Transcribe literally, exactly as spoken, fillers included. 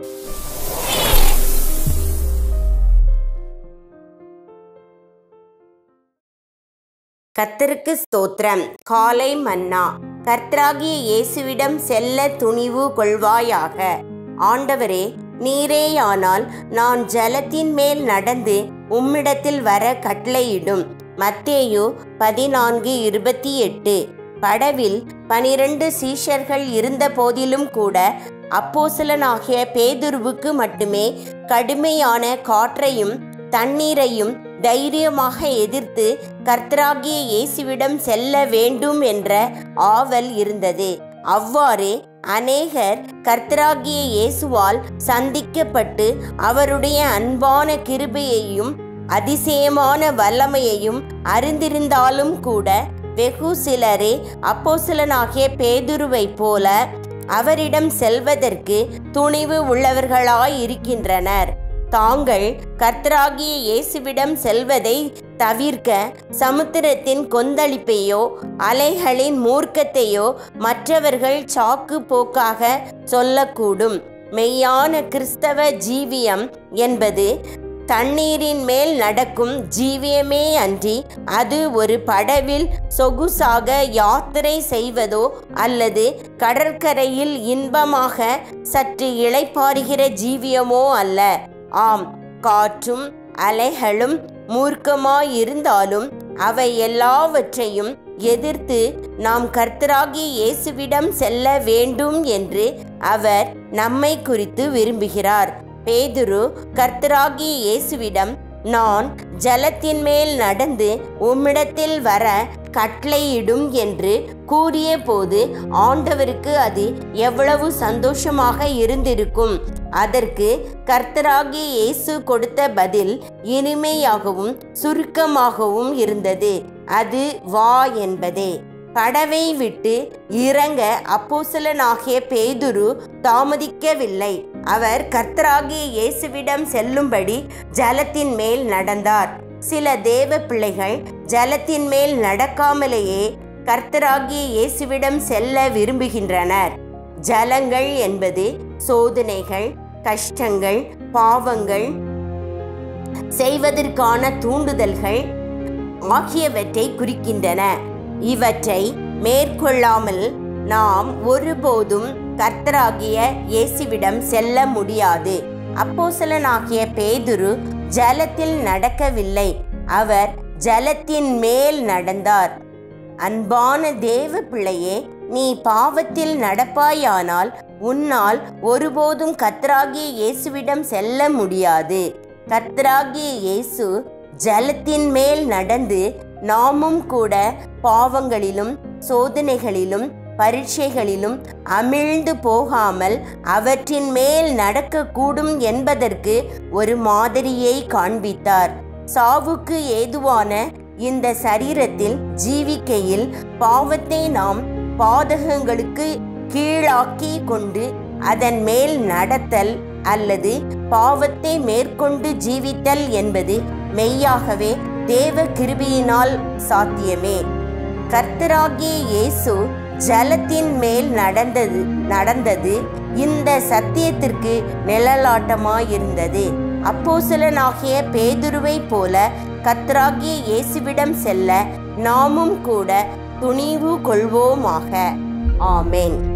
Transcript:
கர்த்தருக்கு ஸ்தோத்திரம். காலை மன்னா. கர்த்தராகிய இயேசுவிடம் செல்ல துணிவு கொள்வாயாக. ஆண்டவரே, நீரேயானால் நான் ஜலத்தின் மேல் நடந்து உம்மிடத்தில் வர கட்டளையிடும். மத்தேயு பதினான்கு இருபத்தி எட்டு. படவில் பனிரண்டு சீஷர்கள் இருந்த போதிலும் கூட அப்போஸ்தலனாகிய பேதுருவுக்கு மட்டுமே கடுமையான காற்றையும் தண்ணீரையும் தைரியமாக எதிர்த்து கர்த்தராகிய இயேசுவிடம் செல்ல வேண்டும் என்ற ஆவல் இருந்தது. அவ்வாறே அநேகர் கர்த்தராகிய இயேசுவால் சந்திக்கப்பட்டு அவருடைய அன்பான கிருபையையும் அதிசயமான வல்லமையையும் அறிந்திருந்தாலும் கூட வெகு சிலரே அப்போஸ்தலனாகிய பேதுருவைப் போல அவரிடம் செல்வதற்கு துணிவு உள்ளவர்களாயிருக்கின்றனர். தாங்கள் கர்த்தராகிய இயேசுவிடம் செல்வதை தவிர்க்க சமுத்திரத்தின் கொந்தளிப்பையோ அலைகளின் மூர்க்கத்தையோ மற்றவர்கள் சாக்கு போக்காக சொல்லக்கூடும். மெய்யான கிறிஸ்தவ ஜீவியம் என்பது தண்ணீரின் மேல் நடக்கும் ஜீவியமே அன்றி அது ஒரு படவில் சொகுசாக யாத்திரை செய்வதோ அல்லது கடற்கரையில் இன்பமாக சற்று இளைப்பாறுகிற ஜீவியமோ அல்ல. ஆம், காற்றும் அலைகளும் மூர்க்கமாயிருந்தாலும் அவை எல்லாவற்றையும் எதிர்த்து நாம் கர்த்தராகிய இயேசுவிடம் செல்ல வேண்டும் என்று அவர் நம்மை குறித்து விரும்புகிறார். பேதுரு கர்த்தராகிய இயேசுவிடம் நான் ஜலத்தின் மேல் நடந்து உம்மிடத்தில் வர கட்டளையிடும் என்று கூறிய போது ஆண்டவருக்கு அது எவ்வளவு சந்தோஷமாக இருந்திருக்கும். அதற்கு கர்த்தராகிய இயேசு கொடுத்த பதில் இனிமையாகவும் சுருக்கமாகவும் இருந்தது. அது வா என்பதே. படவை விட்டு இறங்க அப்போஸ்தலனாகிய பேதுரு தாமதிக்கவில்லை. அவர் கர்த்தராகிய இயேசுவிடம் செல்லும்படி ஜலத்தின் மேல் நடந்தார். சில தேவ பிள்ளைகள் ஜலத்தின் மேல் நடக்காமலேயே கர்த்தராகிய இயேசுவிடம் செல்ல விரும்புகின்றனர். ஜலங்கள் என்பது சோதனைகள், கஷ்டங்கள், பாவங்கள் செய்வதற்கான தூண்டுதல்கள் ஆகியவற்றை குறிக்கின்றன. இவற்றை மேற்கொள்ளாமல் நாம் ஒருபோதும் கர்த்தராகிய இயேசுவிடம் செல்ல முடியாது. அப்போஸ்தலனாகிய பேதுரு ஜலத்தில் நடக்கவில்லை, அவர் ஜலத்தின் மேல் நடந்தார். அன்பான தேவ பிள்ளையே, நீ பாவத்தில் நடப்பாயானால் உன்னால் ஒருபோதும் கர்த்தராகிய இயேசுவிடம் செல்ல முடியாது. கர்த்தராகிய இயேசு ஜலத்தின் மேல் நடந்து நாமும் கூட பாவங்களிலும் சோதனைகளிலும் பரீட்சைகளிலும் அமிழ்ந்து போகாமல் அவற்றின் மேல் நடக்கக்கூடும் என்பதற்கு ஒரு மாதிரியை காண்பித்தார். சாவுக்கு ஏதுவான இந்த சரீரத்தில் ஜீவிக்கையில் பாவத்தை நாம் பாதகங்களுக்கு கீழாக்கி கொண்டு அதன் மேல் நடத்தல் அல்லது பாவத்தை மேற்கொண்டு ஜீவித்தல் என்பது மெய்யாகவே தேவ கிருபையினால் சாத்தியமே. கர்த்தராகிய இயேசு ஜலத்தின் மேல் நடந்தது நடந்தது இந்த சத்தியத்திற்கு நிழலாட்டமாயிருந்தது. அப்போஸ்தலனாகிய பேதுருவை போல கர்த்தராகிய இயேசுவிடம் செல்ல நாமும் கூட துணிவு கொள்வோமாக. ஆமென்.